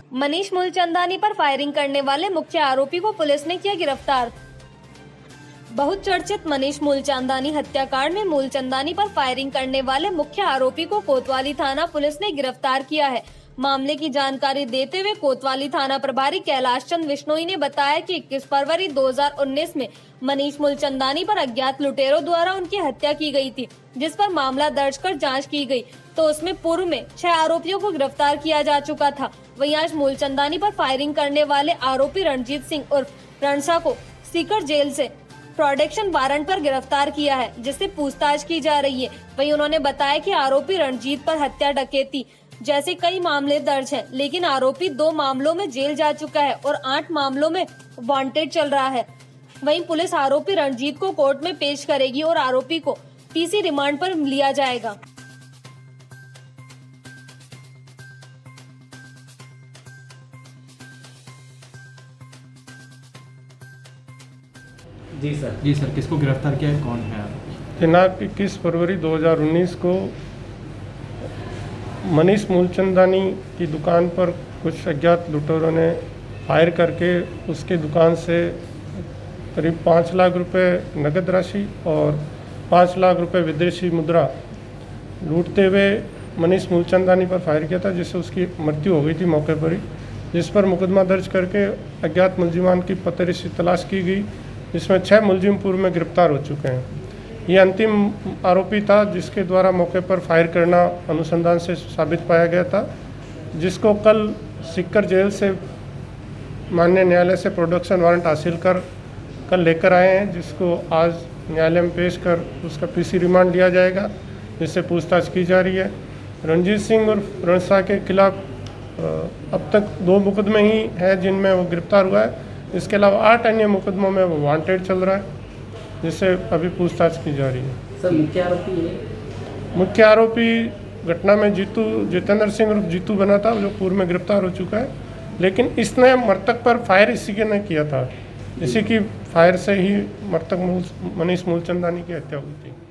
मनीष मूलचंदानी पर फायरिंग करने वाले मुख्य आरोपी को पुलिस ने किया गिरफ्तार। बहुत चर्चित मनीष मूलचंदानी हत्याकांड में मूलचंदानी पर फायरिंग करने वाले मुख्य आरोपी को कोतवाली थाना पुलिस ने गिरफ्तार किया है। मामले की जानकारी देते हुए कोतवाली थाना प्रभारी कैलाश चंद विश्नोई ने बताया कि 21 फरवरी 2019 में मनीष मूलचंदानी पर अज्ञात लुटेरों द्वारा उनकी हत्या की गई थी, जिस पर मामला दर्ज कर जांच की गई तो उसमें पूर्व में 6 आरोपियों को गिरफ्तार किया जा चुका था। वहीं आज मूलचंदानी पर फायरिंग करने वाले आरोपी रणजीत सिंह उर्फ रणसा को सीकर जेल से प्रोटेक्शन वारंट पर गिरफ्तार किया है, जिससे पूछताछ की जा रही है। वहीं उन्होंने बताया कि आरोपी रणजीत पर हत्या, डकैती जैसे कई मामले दर्ज हैं, लेकिन आरोपी 2 मामलों में जेल जा चुका है और 8 मामलों में वांटेड चल रहा है। वहीं पुलिस आरोपी रणजीत को कोर्ट में पेश करेगी और आरोपी को पीसी रिमांड पर लिया जाएगा। जी सर, किसको गिरफ्तार किया है, कौन है आरोपी? दिनांक 21 फरवरी 2019 को मनीष मूलचंदानी की दुकान पर कुछ अज्ञात लुटेरों ने फायर करके उसकी दुकान से करीब 5 लाख रुपए नगद राशि और 5 लाख रुपए विदेशी मुद्रा लूटते हुए मनीष मूलचंदानी पर फायर किया था, जिससे उसकी मृत्यु हो गई थी मौके पर ही, जिस पर मुकदमा दर्ज करके अज्ञात मुलजिमान की पतरेसी तलाश की गई, जिसमें 6 मुलजिम पूर्व में गिरफ्तार हो चुके हैं। ये अंतिम आरोपी था जिसके द्वारा मौके पर फायर करना अनुसंधान से साबित पाया गया था, जिसको कल सीकर जेल से माननीय न्यायालय से प्रोडक्शन वारंट हासिल कर कल लेकर आए हैं, जिसको आज न्यायालय में पेश कर उसका पीसी रिमांड लिया जाएगा, जिससे पूछताछ की जा रही है। रणजीत सिंह और रणसा के खिलाफ अब तक 2 मुकदमे ही हैं जिनमें वो गिरफ्तार हुआ है। इसके अलावा 8 अन्य मुकदमों में वो वांटेड चल रहा है, जिससे अभी पूछताछ की जा रही है। सर, मुख्य आरोपी घटना में जितेंद्र सिंह उर्फ जीतू बना था, जो पूर्व में गिरफ्तार हो चुका है, लेकिन इसने मृतक पर फायर इसी के ने किया था। इसी की फायर से ही मृतक मनीष मूलचंदानी की हत्या हुई थी।